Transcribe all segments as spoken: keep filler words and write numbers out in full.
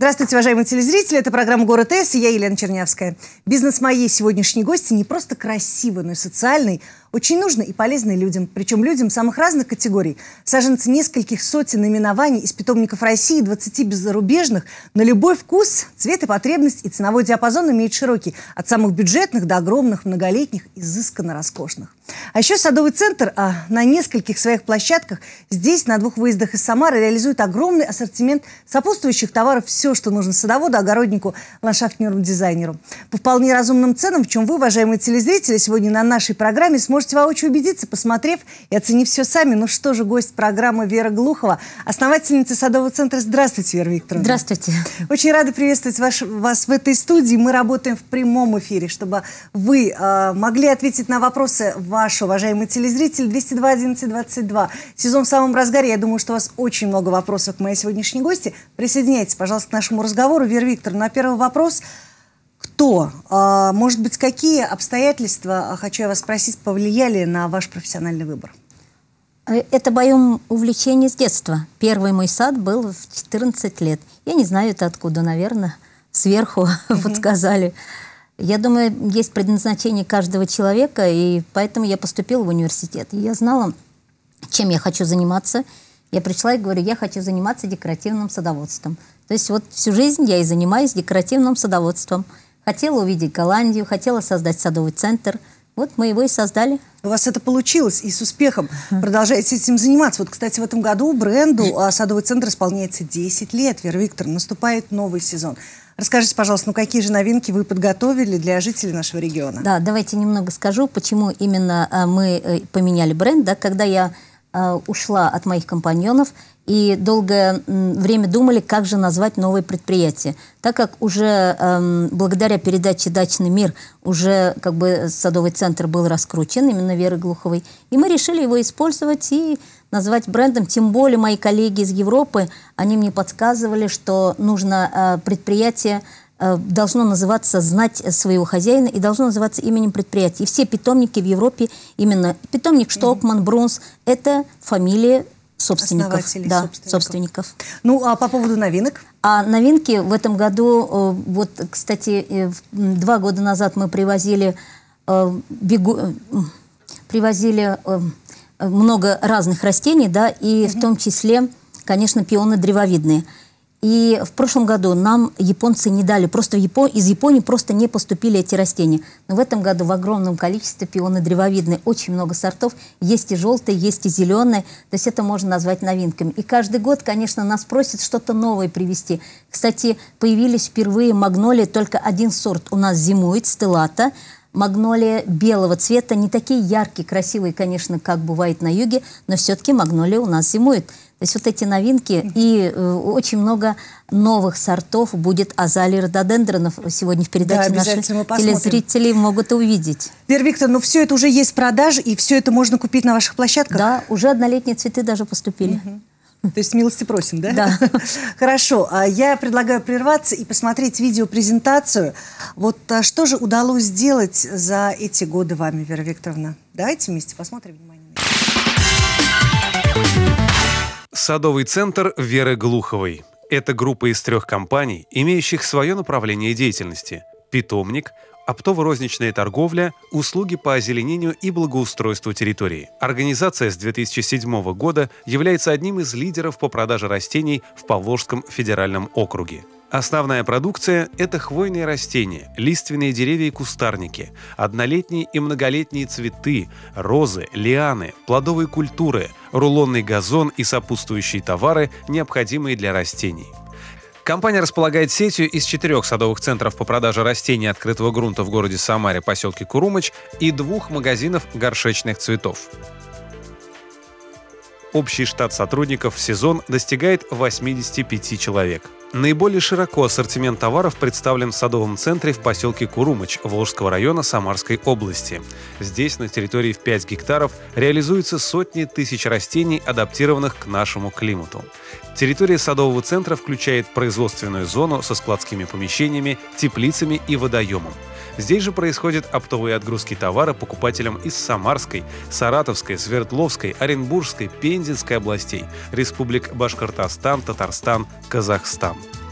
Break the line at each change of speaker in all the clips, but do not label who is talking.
Здравствуйте, уважаемые телезрители. Это программа «Город С», и я Елена Чернявская. Бизнес моей сегодняшней гости не просто красивый, но и социальный, очень нужный и полезный людям. Причем людям самых разных категорий. Саженцы нескольких сотен наименований из питомников России и двадцати зарубежных на любой вкус, цвет и потребность, и ценовой диапазон имеет широкий. От самых бюджетных до огромных, многолетних, изысканно роскошных. А еще садовый центр а, на нескольких своих площадках здесь, на двух выездах из Самары, реализует огромный ассортимент сопутствующих товаров. Все, что нужно садоводу, огороднику, ландшафтному дизайнеру. По вполне разумным ценам, в чем вы, уважаемые телезрители, сегодня на нашей программе сможете воочию убедиться, посмотрев и оценив все сами. Ну что же, гость программы Вера Глухова, основательница садового центра. Здравствуйте, Вера Викторовна.
Здравствуйте.
Очень рада приветствовать ваш, вас в этой студии. Мы работаем в прямом эфире, чтобы вы э, могли ответить на вопросы ваши, уважаемые телезрители. двести два одиннадцать двадцать два. Сезон в самом разгаре. Я думаю, что у вас очень много вопросов к моей сегодняшней гости. Присоединяйтесь, пожалуйста, к нашему разговору. Вера Викторовна, на первый вопрос. Кто, э, может быть, какие обстоятельства, хочу я вас спросить, повлияли на ваш профессиональный выбор?
Это мое увлечение с детства. Первый мой сад был в четырнадцать лет. Я не знаю, это откуда, наверное, сверху mm-hmm. подсказали. Я думаю, есть предназначение каждого человека, и поэтому я поступила в университет. И я знала, чем я хочу заниматься. Я пришла и говорю, я хочу заниматься декоративным садоводством. То есть вот всю жизнь я и занимаюсь декоративным садоводством. Хотела увидеть Голландию, хотела создать садовый центр. Вот мы его и создали.
У вас это получилось, и с успехом продолжаете этим заниматься. Вот, кстати, в этом году бренду садовый центр исполняется десять лет. Вера Викторовна, наступает новый сезон. Расскажите, пожалуйста, ну какие же новинки вы подготовили для жителей нашего региона?
Да, давайте немного скажу, почему именно а, мы э, поменяли бренд. Да, когда я э, ушла от моих компаньонов, и долгое время думали, как же назвать новое предприятие. Так как уже э, благодаря передаче «Дачный мир» уже как бы садовый центр был раскручен, именно Веры Глуховой, и мы решили его использовать и назвать брендом. Тем более мои коллеги из Европы, они мне подсказывали, что нужно э, предприятие э, должно называться «Знать своего хозяина» и должно называться именем предприятия. И все питомники в Европе, именно питомник Штокман, Брунс, это фамилия собственников. Да, собственников. собственников.
Ну, а по поводу новинок?
А новинки в этом году, вот, кстати, два года назад мы привозили, бегу, привозили много разных растений, да, и угу. в том числе, конечно, пионы древовидные. И в прошлом году нам японцы не дали, просто в Япон... из Японии просто не поступили эти растения. Но в этом году в огромном количестве пионы древовидные, очень много сортов, есть и желтые, есть и зеленые, то есть это можно назвать новинками. И каждый год, конечно, нас просят что-то новое привезти. Кстати, появились впервые магнолии, только один сорт у нас зимует, стеллата. Магнолия белого цвета, не такие яркие, красивые, конечно, как бывает на юге, но все-таки магнолия у нас зимует. То есть вот эти новинки, и э, очень много новых сортов будет азалий, рододендронов сегодня в передаче. Да, наши телезрители могут увидеть.
Вера Викторовна, ну все это уже есть в продаже, и все это можно купить на ваших площадках?
Да, уже однолетние цветы даже поступили.
Угу. То есть милости просим, да?
Да.
Хорошо. Я предлагаю прерваться и посмотреть видеопрезентацию. Вот что же удалось сделать за эти годы вами, Вера Викторовна? Давайте вместе посмотрим. Внимание.
Садовый центр Веры Глуховой. Это группа из трех компаний, имеющих свое направление деятельности. Питомник, оптово-розничная торговля, услуги по озеленению и благоустройству территории. Организация с две тысячи седьмого года является одним из лидеров по продаже растений в Поволжском федеральном округе. Основная продукция – это хвойные растения, лиственные деревья и кустарники, однолетние и многолетние цветы, розы, лианы, плодовые культуры, рулонный газон и сопутствующие товары, необходимые для растений. Компания располагает сетью из четырех садовых центров по продаже растений открытого грунта в городе Самаре, поселке Курумыч, и двух магазинов горшечных цветов. Общий штат сотрудников в сезон достигает восьмидесяти пяти человек. Наиболее широко ассортимент товаров представлен в садовом центре в поселке Курумыч Волжского района Самарской области. Здесь на территории в пять гектаров реализуются сотни тысяч растений, адаптированных к нашему климату. Территория садового центра включает производственную зону со складскими помещениями, теплицами и водоемом. Здесь же происходят оптовые отгрузки товара покупателям из Самарской, Саратовской, Свердловской, Оренбургской, Пензенской областей, республик Башкортостан, Татарстан, Казахстан. В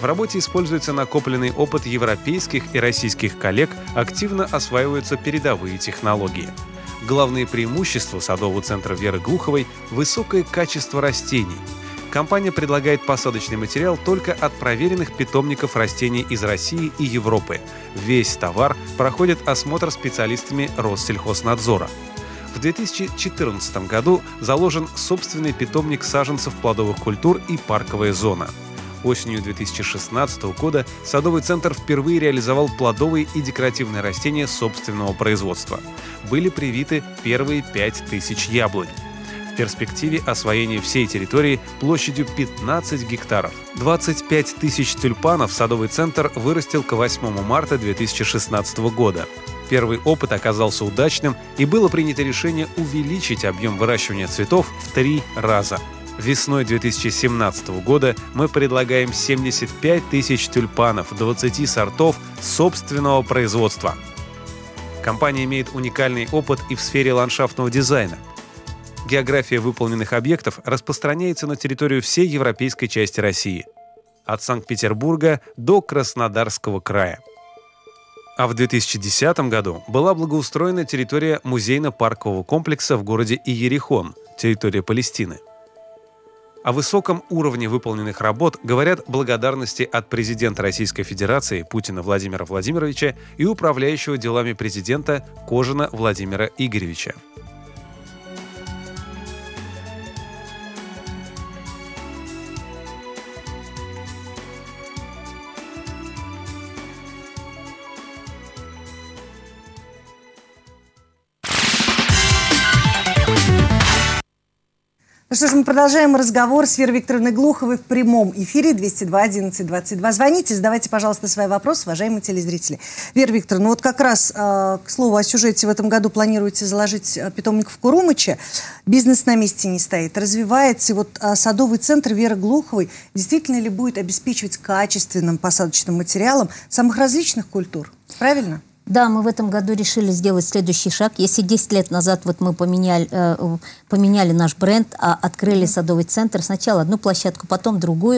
В работе используется накопленный опыт европейских и российских коллег, активно осваиваются передовые технологии. Главные преимущества садового центра Веры Глуховой – высокое качество растений. Компания предлагает посадочный материал только от проверенных питомников растений из России и Европы. Весь товар проходит осмотр специалистами Россельхознадзора. В две тысячи четырнадцатом году заложен собственный питомник саженцев плодовых культур и парковая зона. Осенью две тысячи шестнадцатого года садовый центр впервые реализовал плодовые и декоративные растения собственного производства. Были привиты первые пять тысяч яблонь. В перспективе освоение всей территории площадью пятнадцать гектаров. двадцать пять тысяч тюльпанов садовый центр вырастил к восьмому марта две тысячи шестнадцатого года. Первый опыт оказался удачным, и было принято решение увеличить объем выращивания цветов в три раза. Весной две тысячи семнадцатого года мы предлагаем семьдесят пять тысяч тюльпанов двадцати сортов собственного производства. Компания имеет уникальный опыт и в сфере ландшафтного дизайна. География выполненных объектов распространяется на территорию всей европейской части России, от Санкт-Петербурга до Краснодарского края. А в две тысячи десятом году была благоустроена территория музейно-паркового комплекса в городе Иерихон, территория Палестины. О высоком уровне выполненных работ говорят благодарности от президента Российской Федерации Путина Владимира Владимировича и управляющего делами президента Кожина Владимира Игоревича.
Ну что ж, мы продолжаем разговор с Верой Викторовной Глуховой в прямом эфире двести два одиннадцать двадцать два. Звоните, задавайте, пожалуйста, свои вопросы, уважаемые телезрители. Вера Викторовна, ну вот как раз, э, к слову о сюжете, в этом году планируете заложить э, питомник в Курумыче. Бизнес на месте не стоит, развивается. И вот э, садовый центр Веры Глуховой действительно ли будет обеспечивать качественным посадочным материалом самых различных культур? Правильно?
Да, мы в этом году решили сделать следующий шаг. Если десять лет назад вот мы поменяли, э, поменяли наш бренд, а открыли садовый центр, сначала одну площадку, потом другую,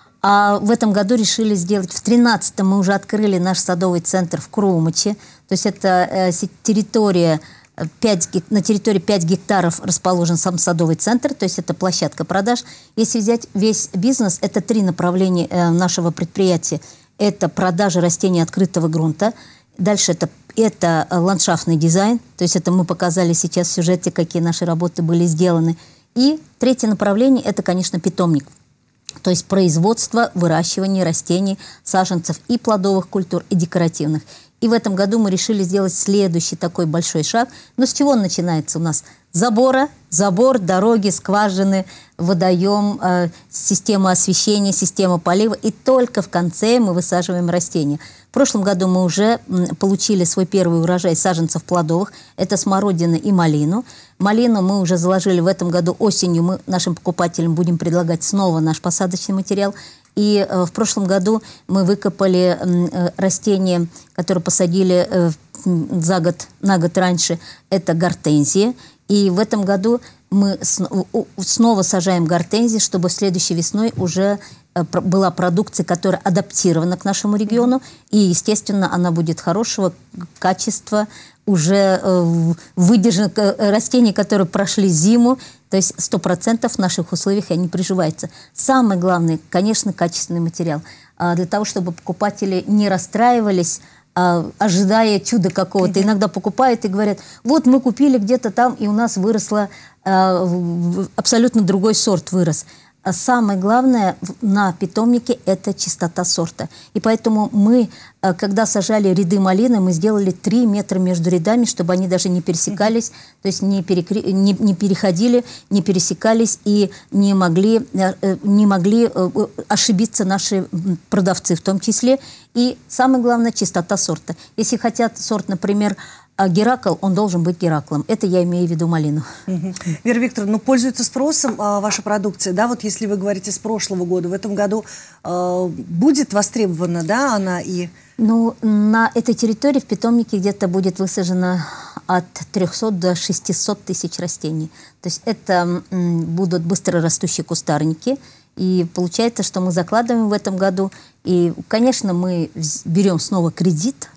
а в этом году решили сделать, в тринадцатом мы уже открыли наш садовый центр в Курумыче, то есть это э, территория, пять, на территории пять гектаров расположен сам садовый центр, то есть это площадка продаж. Если взять весь бизнес, это три направления э, нашего предприятия. Это продажа растений открытого грунта. Дальше это, это ландшафтный дизайн, то есть это мы показали сейчас в сюжете, какие наши работы были сделаны. И третье направление – это, конечно, питомник, то есть производство, выращивание растений, саженцев и плодовых культур, и декоративных. И в этом году мы решили сделать следующий такой большой шаг. Но с чего он начинается у нас? Забора, забор, дороги, скважины, водоем, э, система освещения, система полива. И только в конце мы высаживаем растения. В прошлом году мы уже получили свой первый урожай саженцев плодовых. Это смородина и малину. Малину мы уже заложили в этом году осенью. Мы нашим покупателям будем предлагать снова наш посадочный материал. И э, в прошлом году мы выкопали э, растения, которые посадили э, за год, на год раньше. Это гортензия. И в этом году мы снова сажаем гортензии, чтобы следующей весной уже была продукция, которая адаптирована к нашему региону. И, естественно, она будет хорошего качества, уже выдержаны растения, которые прошли зиму. То есть сто процентов в наших условиях они приживаются. Самое главное, конечно, качественный материал. Для того, чтобы покупатели не расстраивались, ожидая чуда какого-то. Иногда покупают и говорят, вот мы купили где-то там, и у нас выросло, абсолютно другой сорт вырос. А самое главное на питомнике – это чистота сорта. И поэтому мы, когда сажали ряды малины, мы сделали три метра между рядами, чтобы они даже не пересекались, то есть не, перекри... не, не переходили, не пересекались и не могли, не могли ошибиться наши продавцы в том числе. И самое главное – чистота сорта. Если хотят сорт, например, Геракл, он должен быть Гераклом. Это я имею в виду малину.
Угу. Вера Викторовна, ну, пользуется спросом а, ваша продукция, да, вот если вы говорите с прошлого года, в этом году а, будет востребована, да, она и...
Ну, на этой территории в питомнике где-то будет высажено от трёхсот до шестисот тысяч растений. То есть это м, будут быстрорастущие кустарники. И получается, что мы закладываем в этом году. И, конечно, мы берем снова кредит.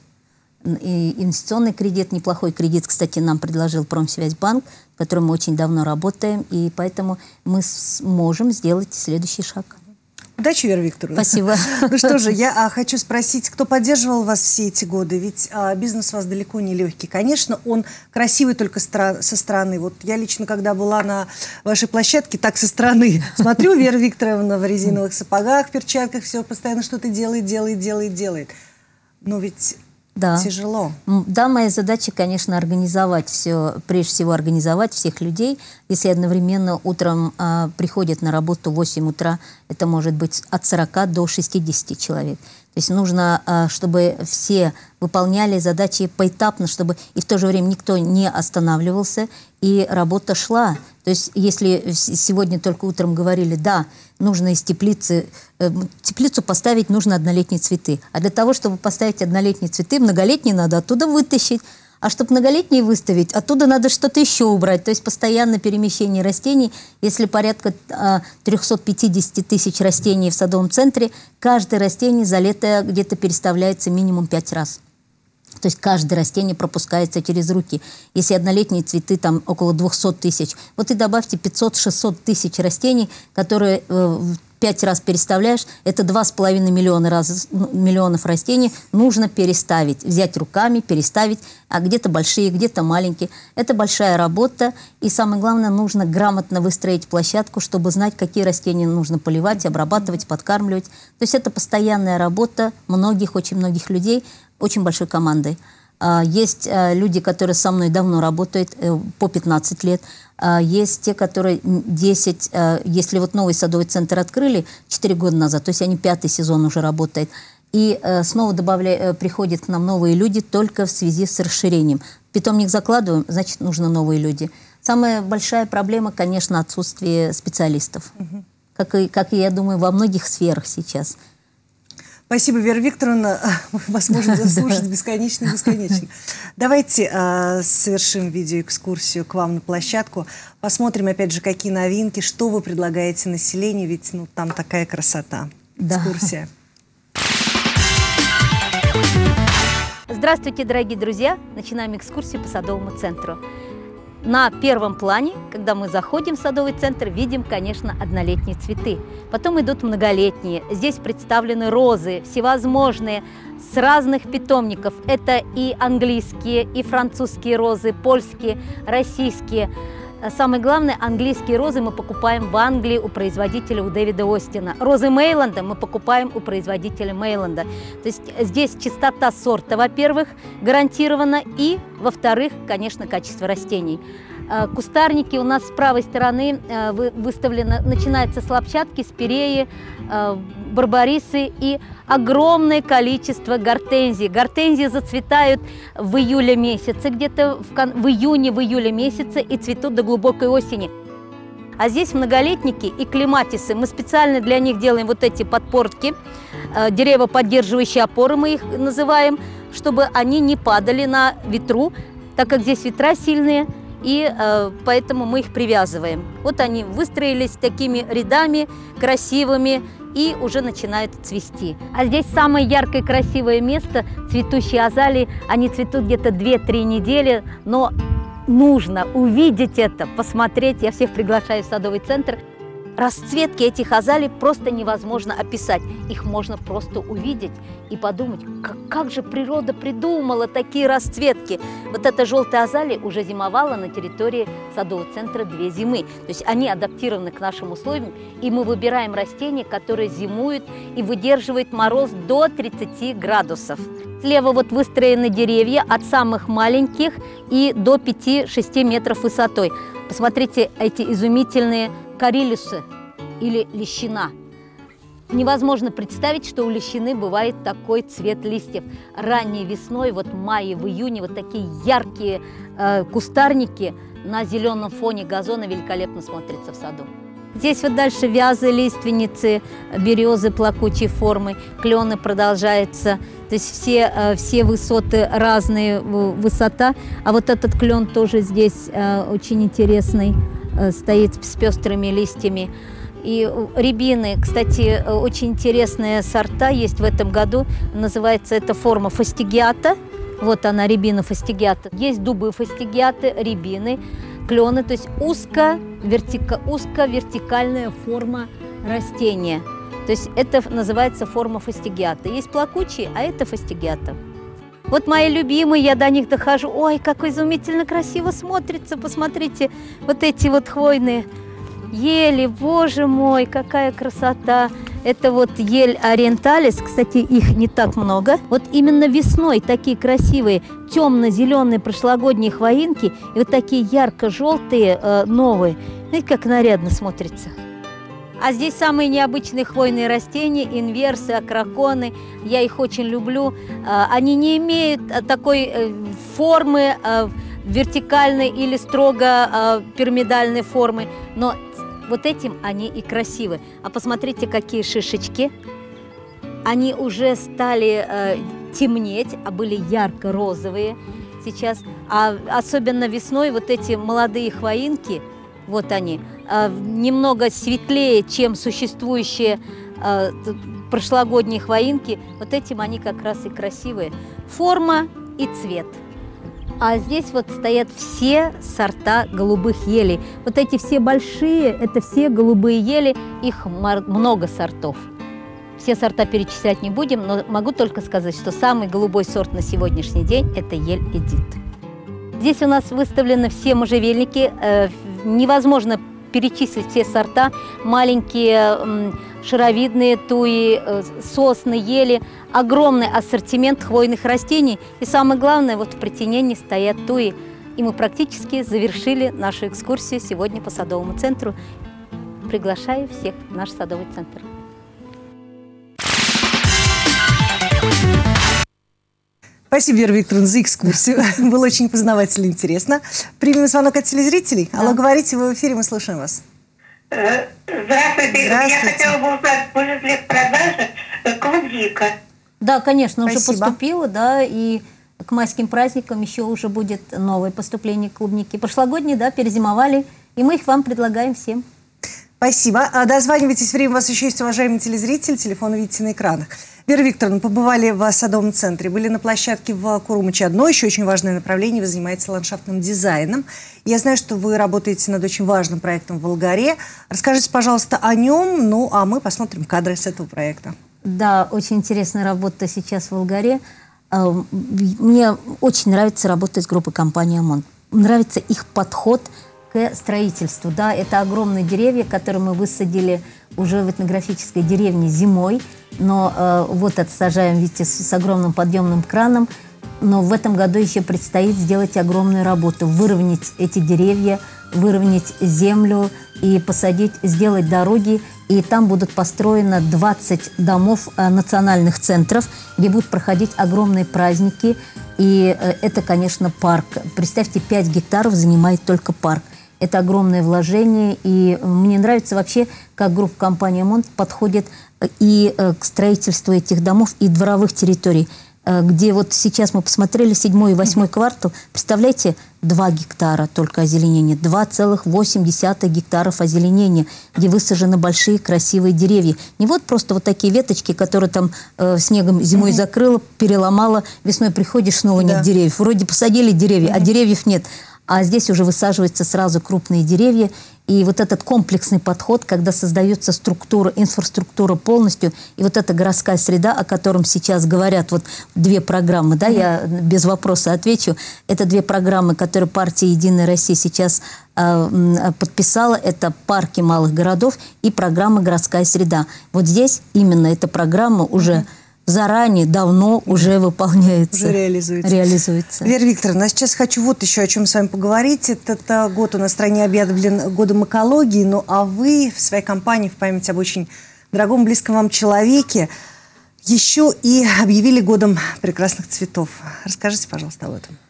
И инвестиционный кредит, неплохой кредит, кстати, нам предложил Промсвязьбанк, с которым мы очень давно работаем. И поэтому мы сможем сделать следующий шаг.
Удачи, Вера Викторовна.
Спасибо.
Ну что же, я а, хочу спросить, кто поддерживал вас все эти годы? Ведь а, бизнес у вас далеко не легкий. Конечно, он красивый только стра со стороны. Вот я лично, когда была на вашей площадке, так со стороны смотрю, Вера Викторовна в резиновых сапогах, перчатках, все постоянно что-то делает, делает, делает, делает. Но ведь... Да. Тяжело.
Да, моя задача, конечно, организовать все, прежде всего организовать всех людей. Если одновременно утром э, приходят на работу в восемь утра, это может быть от сорока до шестидесяти человек. То есть нужно, э, чтобы все выполняли задачи поэтапно, чтобы и в то же время никто не останавливался, и работа шла. То есть если сегодня только утром говорили, да, нужно из теплицы, э, теплицу поставить нужно однолетние цветы. А для того, чтобы поставить однолетние цветы, многолетние надо оттуда вытащить. А чтобы многолетние выставить, оттуда надо что-то еще убрать. То есть постоянное перемещение растений. Если порядка э, трёхсот пятидесяти тысяч растений в садовом центре, каждое растение за лето где-то переставляется минимум пять раз. То есть каждое растение пропускается через руки. Если однолетние цветы там около двухсот тысяч, вот и добавьте пятьсот-шестьсот тысяч растений, которые э, пять раз переставляешь, это два с половиной миллиона раз, миллионов растений нужно переставить, взять руками, переставить, а где-то большие, где-то маленькие. Это большая работа, и самое главное, нужно грамотно выстроить площадку, чтобы знать, какие растения нужно поливать, обрабатывать, подкармливать. То есть это постоянная работа многих, очень многих людей, очень большой командой. Есть люди, которые со мной давно работают, по пятнадцать лет. Есть те, которые десять. Если вот новый садовый центр открыли четыре года назад, то есть они пятый сезон уже работают. И снова добавля... приходят к нам новые люди только в связи с расширением. Питомник закладываем, значит, нужны новые люди. Самая большая проблема, конечно, отсутствие специалистов. Угу. Как и, как и, я думаю, во многих сферах сейчас.
Спасибо, Вера Викторовна. Вас можно заслушать бесконечно-бесконечно. Давайте э, совершим видеоэкскурсию к вам на площадку. Посмотрим, опять же, какие новинки, что вы предлагаете населению, ведь ну, там такая красота. Да. Экскурсия.
Здравствуйте, дорогие друзья! Начинаем экскурсию по садовому центру. На первом плане, когда мы заходим в садовый центр, видим, конечно, однолетние цветы. Потом идут многолетние. Здесь представлены розы, всевозможные, с разных питомников. Это и английские, и французские розы, польские, российские. Самое главное, английские розы мы покупаем в Англии у производителя, у Дэвида Остина. Розы Мейланда мы покупаем у производителя Мейланда. То есть здесь чистота сорта, во-первых, гарантирована, и, во-вторых, конечно, качество растений. Кустарники у нас с правой стороны выставлены, начинается с лапчатки, спиреи, барбарисы и огромное количество гортензий. Гортензии зацветают в июле месяце, где-то в, в июне, в июле месяце, и цветут до глубокой осени. А здесь многолетники и клематисы. Мы специально для них делаем вот эти подпорки, деревоподдерживающие опоры мы их называем, чтобы они не падали на ветру, так как здесь ветра сильные. И э, поэтому мы их привязываем. Вот они выстроились такими рядами красивыми и уже начинают цвести. А здесь самое яркое красивое место – цветущие азалии. Они цветут где-то две-три недели, но нужно увидеть это, посмотреть. Я всех приглашаю в садовый центр. Расцветки этих азалий просто невозможно описать. Их можно просто увидеть и подумать, как, как же природа придумала такие расцветки. Вот эта желтая азалия уже зимовала на территории садового центра две зимы. То есть они адаптированы к нашим условиям, и мы выбираем растения, которые зимуют и выдерживают мороз до тридцати градусов. Слева вот выстроены деревья от самых маленьких и до пяти-шести метров высотой. Посмотрите эти изумительные корилюсы или лещина. Невозможно представить, что у лещины бывает такой цвет листьев. Ранней весной, вот в мае, в июне, вот такие яркие э, кустарники на зеленом фоне газона великолепно смотрятся в саду. Здесь вот дальше вязы, лиственницы, березы плакучей формы, клены продолжаются. То есть все, э, все высоты разные, высота. А вот этот клен тоже здесь э, очень интересный, э, стоит с пестрыми листьями. И рябины, кстати, очень интересные сорта есть в этом году. Называется это форма фастигиата. Вот она, рябина фастигиата. Есть дубы фастигиаты, рябины, клены. То есть узко-вертика, узко-вертикальная форма растения. То есть это называется форма фастигиата. Есть плакучие, а это фастигиата. Вот мои любимые, я до них дохожу. Ой, как изумительно красиво смотрится. Посмотрите, вот эти вот хвойные ели. Боже мой, какая красота. Это вот ель ориенталис. Кстати, их не так много. Вот именно весной такие красивые темно-зеленые прошлогодние хвоинки и вот такие ярко-желтые э, новые. Знаете, как нарядно смотрится. А здесь самые необычные хвойные растения, инверсы, акраконы. Я их очень люблю. Они не имеют такой формы вертикальной или строго пирамидальной формы, но вот этим они и красивы. А посмотрите, какие шишечки. Они уже стали темнеть, а были ярко-розовые сейчас. А особенно весной вот эти молодые хвоинки, вот они, немного светлее, чем существующие прошлогодние хвоинки. Вот этим они как раз и красивые. Форма и цвет. А здесь вот стоят все сорта голубых елей. Вот эти все большие, это все голубые ели, их много сортов. Все сорта перечислять не будем, но могу только сказать, что самый голубой сорт на сегодняшний день – это ель Эдит. Здесь у нас выставлены все можжевельники. Невозможно перечислить все сорта. Маленькие шаровидные туи, сосны, ели. Огромный ассортимент хвойных растений. И самое главное, вот в притенении стоят туи. И мы практически завершили нашу экскурсию сегодня по садовому центру. Приглашаю всех в наш садовый центр.
Спасибо, Вера Викторовна, за экскурсию. Было очень познавательно и интересно. Примем звонок от телезрителей. Да. Алло, говорите, вы в эфире, мы слушаем вас.
Здравствуйте. Здравствуйте. Я хотела бы узнать, будет ли в продаже клубника?
Да, конечно,
Спасибо.
Уже поступила, да, и к майским праздникам еще уже будет новое поступление клубники. Прошлогодние, да, перезимовали, и мы их вам предлагаем всем.
Спасибо. Дозванивайтесь, время у вас еще есть, уважаемый телезритель, телефон видите на экранах. Вера Викторовна, побывали в садовом центре, были на площадке в Курумыче-одно, еще очень важное направление, вы занимаетесь ландшафтным дизайном. Я знаю, что вы работаете над очень важным проектом в Волгаре. Расскажите, пожалуйста, о нем, ну а мы посмотрим кадры с этого проекта.
Да, очень интересная работа сейчас в Волгаре. Мне очень нравится работать с группой компании ОМОН. Нравится их подход к строительству. Да, это огромные деревья, которые мы высадили уже в этнографической деревне зимой. Но э, вот отсажаем, видите, с, с огромным подъемным краном. Но в этом году еще предстоит сделать огромную работу. Выровнять эти деревья, выровнять землю и посадить, сделать дороги. И там будут построено двадцать домов э, национальных центров, где будут проходить огромные праздники. И э, это, конечно, парк. Представьте, пять гектаров занимает только парк. Это огромное вложение, и мне нравится вообще, как группа компании ОМОН подходит и к строительству этих домов, и дворовых территорий, где вот сейчас мы посмотрели седьмой и восьмой квартал, представляете, два гектара только озеленения, два целых восемь десятых гектаров озеленения, где высажены большие красивые деревья. Не вот просто вот такие веточки, которые там э, снегом зимой закрыло, переломало, весной приходишь, снова нет да. деревьев. Вроде посадили деревья, а деревьев нет. А здесь уже высаживаются сразу крупные деревья. И вот этот комплексный подход, когда создается структура, инфраструктура полностью, и вот эта городская среда, о котором сейчас говорят, вот две программы, да, mm-hmm. я без вопроса отвечу, это две программы, которые партия «Единая Россия» сейчас э, подписала, это парки малых городов и программа «Городская среда». Вот здесь именно эта программа уже... Mm-hmm. заранее, давно уже выполняется.
Уже реализуется.
реализуется.
Вера Викторовна, а сейчас хочу вот еще о чем с вами поговорить. Этот год у нас в стране объявлен годом экологии, ну а вы в своей компании в память об очень дорогом, близком вам человеке еще и объявили годом прекрасных цветов. Расскажите, пожалуйста, об этом.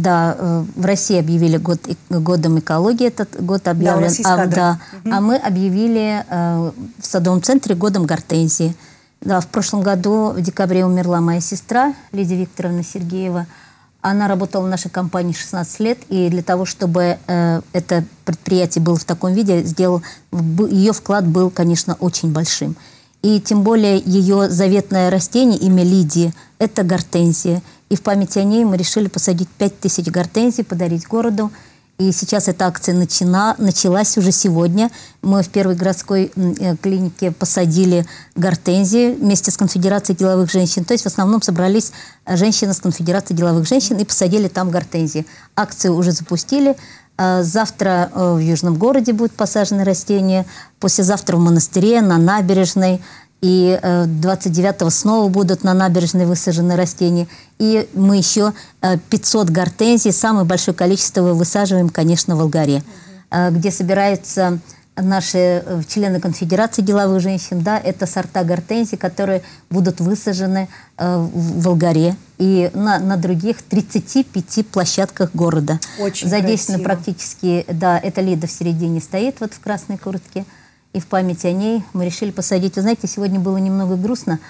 Да, в России объявили год, годом экологии, этот год объявлен.
Да,
а, да, угу. а мы объявили э, в садовом центре годом гортензии. Да, в прошлом году в декабре умерла моя сестра Лидия Викторовна Сергеева. Она работала в нашей компании шестнадцать лет, и для того, чтобы э, это предприятие было в таком виде, сделал, ее вклад был, конечно, очень большим. И тем более ее заветное растение, имя Лидии, это гортензия. И в память о ней мы решили посадить пять тысяч гортензий, подарить городу. И сейчас эта акция начина, началась уже сегодня. Мы в первой городской э, клинике посадили гортензии вместе с Конфедерацией деловых женщин. То есть в основном собрались женщины с Конфедерацией деловых женщин и посадили там гортензии. Акцию уже запустили. Э, завтра э, в Южном городе будут посажены растения. Послезавтра в монастыре, на набережной. И двадцать девятого снова будут на набережной высажены растения. И мы еще пятьсот гортензий, самое большое количество высаживаем, конечно, в Волгаре, угу. где собираются наши члены Конфедерации деловых женщин. Да, это сорта гортензий, которые будут высажены в Волгаре и на, на других тридцати пяти площадках города.
Очень
задействовано
красиво. Практически,
да, эта Лида в середине стоит, вот в красной куртке. И в память о ней мы решили посадить. Вы знаете, сегодня было немного грустно.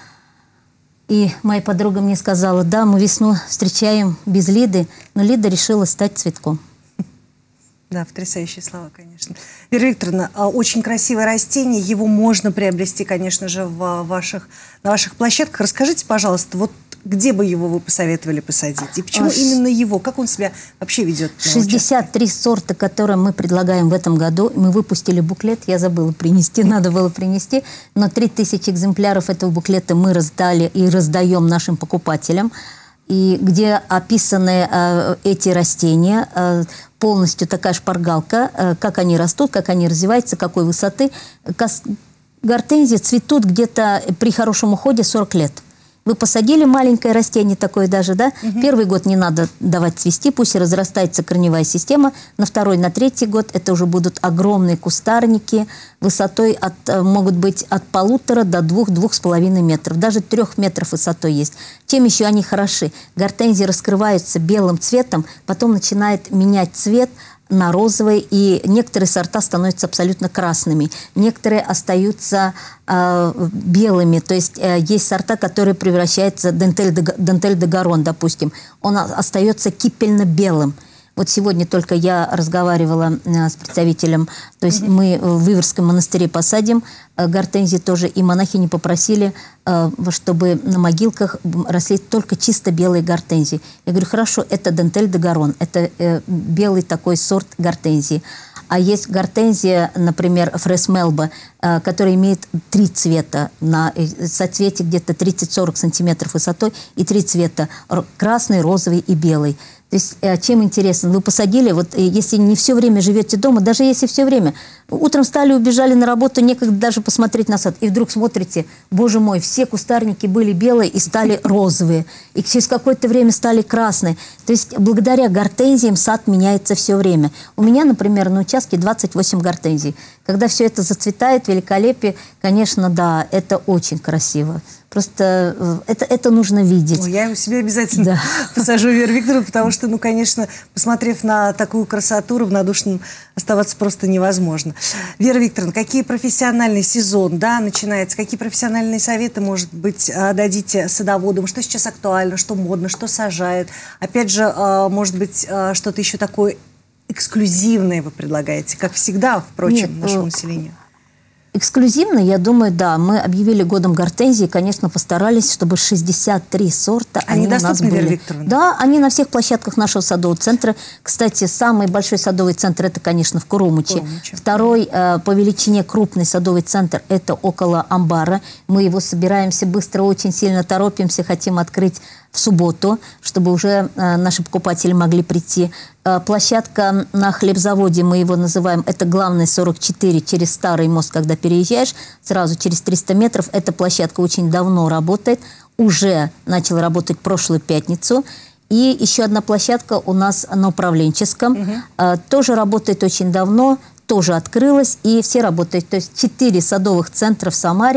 И моя подруга мне сказала, да, мы весну встречаем без Лиды, но Лида решила стать цветком.
Да, потрясающие слова, конечно. Вера Викторовна, очень красивое растение, его можно приобрести, конечно же, в ваших, на ваших площадках. Расскажите, пожалуйста, вот где бы его вы посоветовали посадить? И почему а, именно его? Как он себя вообще ведет?
шестьдесят три сорта, которые мы предлагаем в этом году. Мы выпустили буклет, я забыла принести, надо было принести. Но три тысячи экземпляров этого буклета мы раздали и раздаем нашим покупателям. И где описаны э, эти растения, э, полностью такая шпаргалка, э, как они растут, как они развиваются, какой высоты. Кос... Гортензии цветут где-то при хорошем уходе сорок лет. Вы посадили маленькое растение такое даже, да? Угу. Первый год не надо давать цвести, пусть разрастается корневая система. На второй, на третий год это уже будут огромные кустарники, высотой от, могут быть от полутора до двух-двух с половиной метров. Даже трех метров высотой есть. Чем еще они хороши? Гортензии раскрываются белым цветом, потом начинает менять цвет на розовые, и некоторые сорта становятся абсолютно красными, некоторые остаются э, белыми, то есть э, есть сорта, которые превращаются, дентель де, дентель де Гарон, допустим, он остается кипельно-белым. Вот сегодня только я разговаривала э, с представителем, то есть mm-hmm. мы в Иверском монастыре посадим э, гортензии тоже, и монахини попросили, э, чтобы на могилках росли только чисто белые гортензии. Я говорю, хорошо, это дентель де Гарон, это э, белый такой сорт гортензии. А есть гортензия, например, Фрес Мелба, э, которая имеет три цвета, на э, соцветие где-то тридцать-сорок сантиметров высотой, и три цвета, красный, розовый и белый. То есть, чем интересно, вы посадили, вот если не все время живете дома, даже если все время, утром встали, убежали на работу, некогда даже посмотреть на сад, и вдруг смотрите, боже мой, все кустарники были белые и стали розовые, и через какое-то время стали красные. То есть, благодаря гортензиям сад меняется все время. У меня, например, на участке двадцать восемь гортензий. Когда все это зацветает, великолепие, конечно, да, это очень красиво. Просто это, это нужно видеть.
Ой, я у себя обязательно
да.
посажу Веру Викторовну, потому что, ну, конечно, посмотрев на такую красоту, равнодушным оставаться просто невозможно. Вера Викторовна, какие профессиональный сезон, да, начинается, какие профессиональные советы, может быть, дадите садоводам, что сейчас актуально, что модно, что сажают? Опять же, может быть, что-то еще такое эксклюзивное вы предлагаете, как всегда, впрочем,
Нет,
нашему населению?
Эксклюзивно, я думаю, да. Мы объявили годом гортензии, конечно, постарались, чтобы шестьдесят три сорта
они, они
у нас были.
Вера Викторовна?
Да, они на всех площадках нашего садового центра. Кстати, самый большой садовый центр это, конечно, в Курумыче.
Курумыче.
Второй э, по величине крупный садовый центр это около амбара. Мы его собираемся быстро, очень сильно торопимся, хотим открыть в субботу, чтобы уже э, наши покупатели могли прийти. Э, площадка на хлебзаводе, мы его называем, это главный сорок четыре, через Старый мост, когда переезжаешь, сразу через триста метров. Эта площадка очень давно работает, уже начала работать прошлую пятницу. И еще одна площадка у нас на Управленческом, угу. э, тоже работает очень давно, тоже открылась, и все работают. То есть четыре садовых центра в Самаре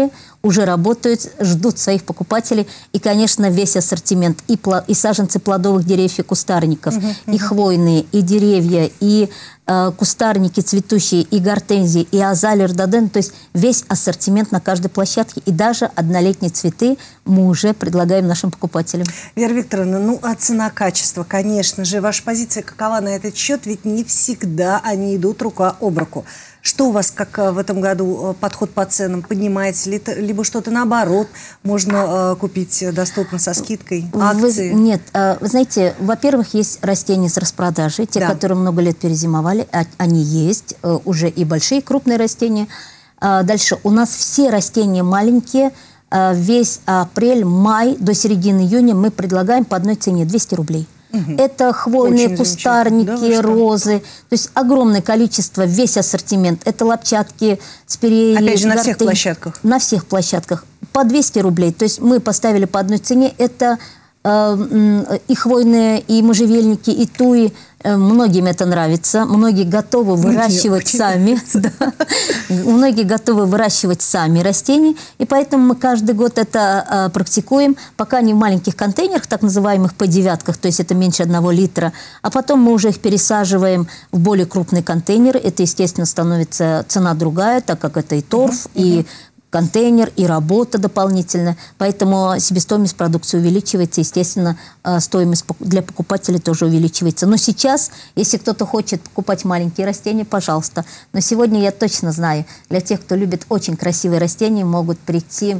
уже работают, ждут своих покупателей. И, конечно, весь ассортимент. И, пло, и саженцы плодовых деревьев и кустарников, uh-huh, uh-huh. и хвойные, и деревья, и э, кустарники цветущие, и гортензии, и азалии, рододендрон. То есть весь ассортимент на каждой площадке. И даже однолетние цветы мы уже предлагаем нашим покупателям.
Вера Викторовна, ну а цена-качество, конечно же. Ваша позиция какова на этот счет? Ведь не всегда они идут рука об руку. Что у вас, как в этом году, подход по ценам? Поднимается ли, либо что-то наоборот можно э, купить доступно со скидкой? Акции?
Вы, нет, э, вы знаете, во-первых, есть растения с распродажи, те, да. которые много лет перезимовали, а, они есть, э, уже и большие, и крупные растения. А дальше у нас все растения маленькие, э, весь апрель, май до середины июня мы предлагаем по одной цене двести рублей. Угу. Это хвойные Очень кустарники, да, розы. То есть огромное количество, весь ассортимент. Это лопчатки, спиреи.
Опять же, на
гортень,
всех площадках?
На всех площадках. По двести рублей. То есть мы поставили по одной цене. Это э, и хвойные, и можжевельники, и туи. Многим это нравится. Многие готовы выращивать сами. Да. Многие готовы выращивать сами растения. И поэтому мы каждый год это а, практикуем. Пока не в маленьких контейнерах, так называемых по девятках, то есть это меньше одного литра. А потом мы уже их пересаживаем в более крупные контейнеры. Это, естественно, становится цена другая, так как это и торф, uh-huh, и uh-huh. контейнер, и работа дополнительная. Поэтому себестоимость продукции увеличивается, естественно, стоимость для покупателей тоже увеличивается. Но сейчас, если кто-то хочет покупать маленькие растения, пожалуйста. Но сегодня я точно знаю, для тех, кто любит очень красивые растения, могут прийти,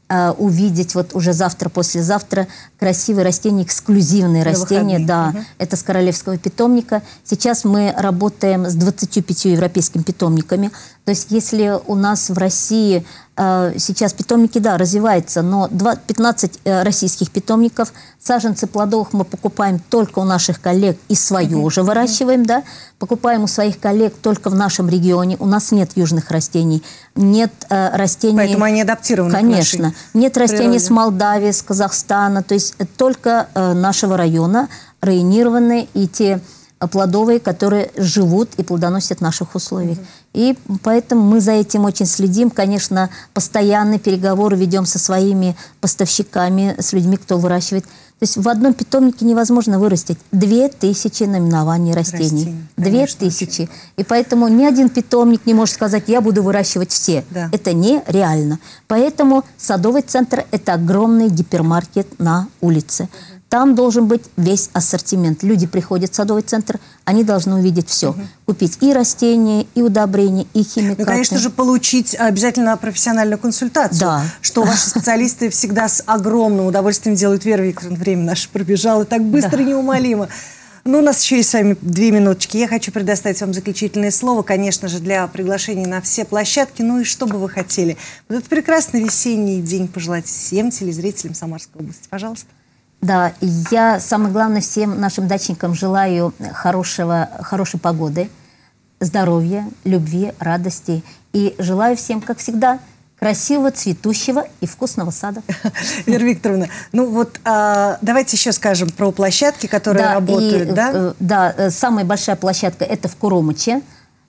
увидеть вот уже завтра, послезавтра красивые растения, эксклюзивные на растения. Да, угу. Это с королевского питомника. Сейчас мы работаем с двадцатью пятью европейскими питомниками. То есть если у нас в России э, сейчас питомники, да, развиваются, но пятнадцать э, российских питомников, саженцы плодовых мы покупаем только у наших коллег и свое uh-huh. уже выращиваем, да, покупаем у своих коллег только в нашем регионе. У нас нет южных растений, нет э, растений...
Поэтому они адаптированы
Конечно.
к нашей
Нет растений
природе.
С Молдавии, с Казахстана, то есть только э, нашего района районированные и те плодовые, которые живут и плодоносят в наших условиях. Mm-hmm. И поэтому мы за этим очень следим. Конечно, постоянные переговоры ведем со своими поставщиками, с людьми, кто выращивает. То есть в одном питомнике невозможно вырастить две тысячи наименований растений. Две тысячи. И поэтому ни один питомник не может сказать, я буду выращивать все. Да. Это нереально. Поэтому садовый центр – это огромный гипермаркет на улице. Mm-hmm. Там должен быть весь ассортимент. Люди приходят в садовый центр, они должны увидеть все. Угу. Купить и растения, и удобрения, и химикаты.
Ну, конечно же, получить обязательно профессиональную консультацию. Да. Что ваши специалисты всегда с огромным удовольствием делают. Вера Викторовна, время наше пробежало так быстро и неумолимо. Ну, у нас еще есть с вами две минуточки. Я хочу предоставить вам заключительное слово, конечно же, для приглашения на все площадки. Ну и что бы вы хотели? Вот этот прекрасный весенний день пожелать всем телезрителям Самарской области. Пожалуйста.
Да, я, самое главное, всем нашим дачникам желаю хорошего, хорошей погоды, здоровья, любви, радости. И желаю всем, как всегда, красивого, цветущего и вкусного сада.
Вера Викторовна, ну вот а, давайте еще скажем про площадки, которые да, работают.
И,
да?
да, самая большая площадка – это в Куромыче.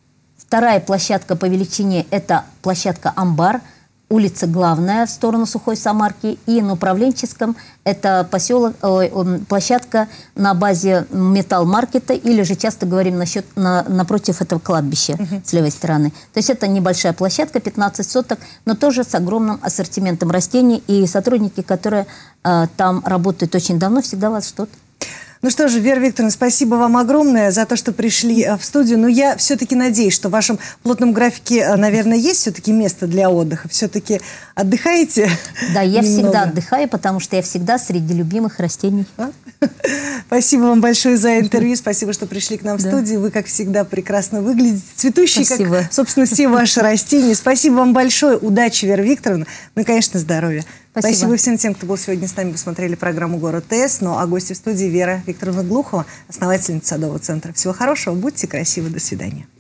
Вторая площадка по величине – это площадка «Амбар». Улица Главная в сторону Сухой Самарки, и на Управленческом это поселок, э, площадка на базе металл-маркета, или же часто говорим насчет, на, напротив этого кладбища uh-huh. с левой стороны. То есть это небольшая площадка, пятнадцать соток, но тоже с огромным ассортиментом растений, и сотрудники, которые э, там работают очень давно, всегда вас ждут.
Ну что же, Вера Викторовна, спасибо вам огромное за то, что пришли в студию. Но я все-таки надеюсь, что в вашем плотном графике, наверное, есть все-таки место для отдыха. Все-таки отдыхаете?
Да, я немного. всегда отдыхаю, потому что я всегда среди любимых растений. А?
Спасибо вам большое за интервью. Спасибо, что пришли к нам в да. студию. Вы, как всегда, прекрасно выглядите. Цветущие, спасибо. Как, собственно, все ваши растения. Спасибо вам большое. Удачи, Вера Викторовна. Ну и, конечно, здоровья. Спасибо. Спасибо всем тем, кто был сегодня с нами, посмотрели программу «Город ТС». Ну а гости в студии Вера Викторовна Глухова, основательница садового центра. Всего хорошего, будьте красивы, до свидания.